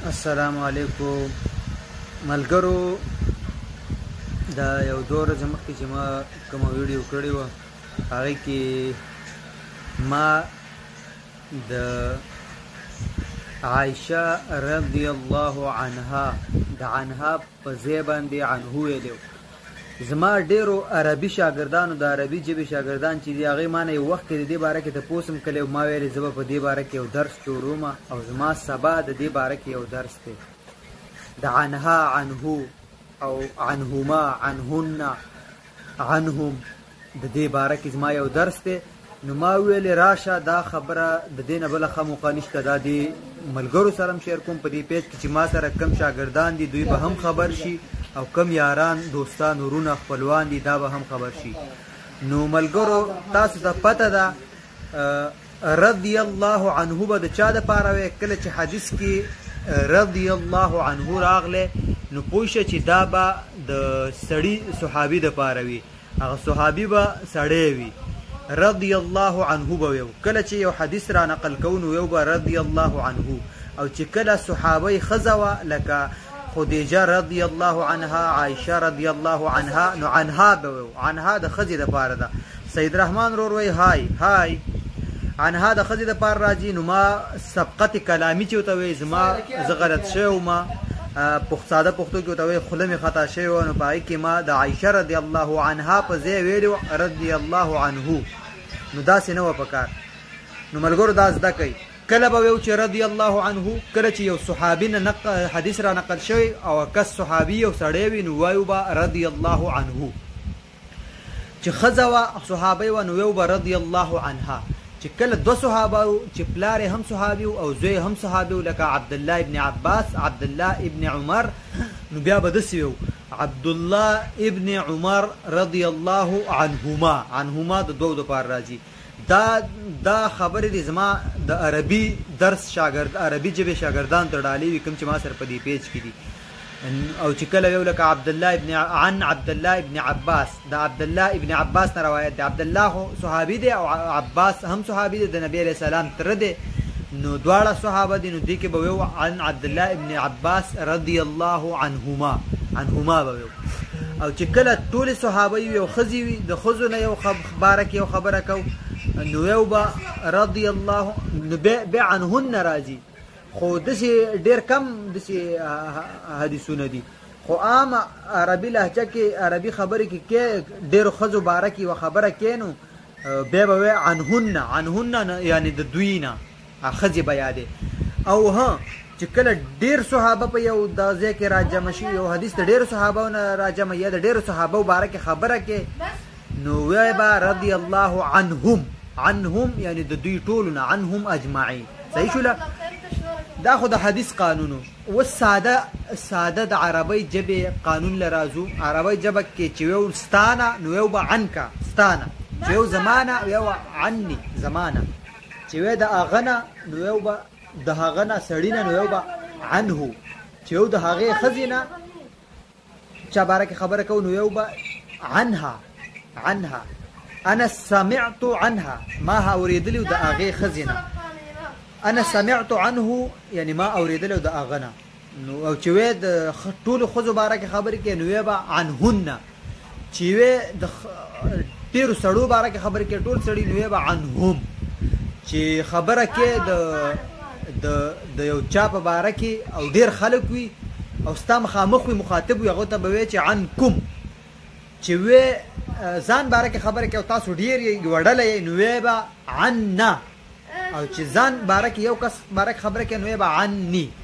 السلام علیکم ملګرو. دا یو 2 ورځې مخکې چې ما کومه ویډیو کړې وه هغې کې ما د عایشه رضی الله عنها د عنها په ځای باندې عنهو ویلی و. زما ډېرو عربي شاګردانو د عربي ژبې شاګردان چې دي هغې ما نه یو وخت کې د دې باره کې تپوس هم کړی و. ما ویلې زه به په دې باره کې یو درس جوړوم او زما سبا د دې باره کې یو درس دی. د عنها عنهو او عنهما عنهن عنهم د دې باره کې زما یو درس دی. نو ما ویلې راشه دا خبره د دې نه بله ښه موقع نشته، دا د ملګرو سره هم شیر کوم په دې پیج کې چې ما سره کم شاګردان دي دوی به هم خبر شي او کم یاران دوستان ورونه خپلوان دي دا به هم خبر شي. نو ملګرو تاسو ته پته ده رضی الله عنه به د چا دپاره وی. کله چې حدیث کې رضی الله عنه راغلی نو پوه شه چې دا به د سړي صحابي دپاره وي، هغه صحابي به سړی وي. رضی الله عنه به ویو. کله چې یو حدیث را نقل کوو نو ویو به رضی الله عنه، او چې کله صحابه ښځه وه لکه خدیجه رضی الله عنها، عایشه رضی الله عنها، نو عنها به ویو. عنها د ښځې دپاره ده. سید رحمان رور وی های های عنها د ښځې دپاره راځي. نو ما سبقت کلامی چې ورته وی زما زه غلط شوی وم، ساده پښتو کې ورته وی خوله مې خطا شوی وه. نو په هغې کې ما د عایشه رضی الله عنها په ځای ویلي و رضی الله عنه. نو داسې نه وه په کار. نو ملګرو دا زده کوئ. کله به ویو چې رضی الله عنه کله چې یو صحابي نه حدیث را نقل شوی او کس صحابي یو سړی وي نو وایو به رضی الله عنه. چې ښځه وه صحابی وه نو ویو به رضی الله عنها. چې کله 2 صحابه و چې پلار هم صحابي او زوی هم صحابي و لکه عبدالله ابن عباس، عبدالله ابن عمر، نو بیا به داسې ویو عبدالله ابن عمر رضی الله عنهما. عنهما د 2 دپاره راځي. دا خبرې دي زما د عربي درس عربي ژبې شاګردان ته ډالۍ وي کوم چې ما سره په دې پیج کې دي. او چې کله ویو لکه عبدالله ابن عباس، د عبدالله ابن عباس نه روایت دی. عبدالله صحابي دی او عباس هم صحابي دی، د نبی علیه السلام تره دی. نو دواړه صحابه دي. نو دې کې به ویو عن عبدالله ابن عباس رضی الله عنهما به ویو. او چې کله ټولې صحابه وي او ښځې وي د ښځو نه یو باره کې یو خبره کوو نو یو به رضی الله، نو بیا عنهن راځي. خو داسې ډېر کم داسې حدیثونه دي. خو عام عربي لهجه کې عربي خبرې کې ډېرو ښځو باره کې یوه خبره کې نو بیا به وی عنهن یعنې د دوی نه ښځې به یادې. او چې کله ډېر صحابه په یو د ځای کې راجمع شي یو حدیث د ډېرو صحابو نه راجمع یا د ډېرو صحابو باره کې خبره کې نو وی به رضی الله عنهم یعنې د دوی ټولو نه عنهم اجمعین. صحیح شوله؟ دا خو د حدیث قانونو. اوس ساده د عربی ژبې قانون له راځو. عربی ژبه کې چې ویو ستانه نو ویو به عنکه ستانه، چې ویو زمانه ویو عني زمانه، چې وی د هغه نه نو ویو به د هغه نه سړي نه نو ویو به عنه، چې ویو د هغې ښځې نه چا باره کې خبره کوو نو ویو به عنها. انا سمعت عنها ما اورېدلي د هغې ښځې نه. انا سمعت عنه یعنی ما اوریدلو د هغه نه. نو او چې وی د ټولو ښځو باره کې خبرې کوي نو وی به عنهن، چې وی د ډېرو سړو باره کې خبرې کوي ټول سړي نو وی به عنهم، چې خبره کوي د یو چا په باره کې او ډېر خلک وي او ستا مخامخ وي مخاطب وي هغو ته به وی چې عنکم، چې وی ځان باره کې خبره کوي او تاسو ډېر یې وړلی یې نو وی به عنا، او چې ځان باره کې یو کس باره کې خبره کوي نو وی به عني.